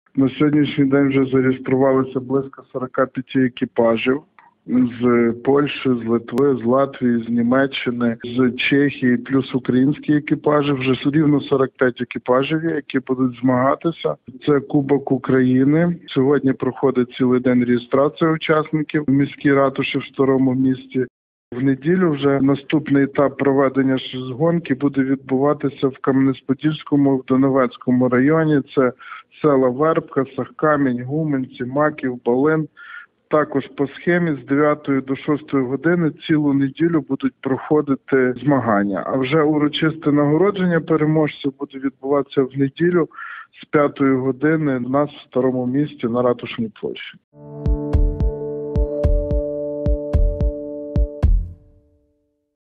На сьогоднішній день вже зареєструвалося близько 45 екіпажів з Польщі, з Литви, з Латвії, з Німеччини, з Чехії, плюс українські екіпажі. Вже рівно 45 екіпажів, які будуть змагатися. Це Кубок України. Сьогодні проходить цілий день реєстрація учасників в міській ратуші в Старому Місті. В неділю вже наступний етап проведення гонки буде відбуватися в Кам'янець-Подільському, в Донецькому районі. Це села Вербка, Сахкамінь, Гуменці, Маків, Балин. Також по схемі з 9 до 6 години цілу неділю будуть проходити змагання. А вже урочисте нагородження переможців буде відбуватися в неділю з 5 години у нас в Старому Місті на Ратушній площі.